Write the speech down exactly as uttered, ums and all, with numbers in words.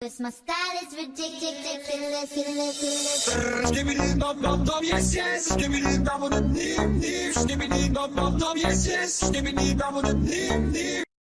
Cause my style is ridiculous, ridiculous. Skibbity dum dum dum, yes yes. Skibbity dum dum dim dim. Skibbity dum dum dum, yes yes. Skibbity dum dum dim dim.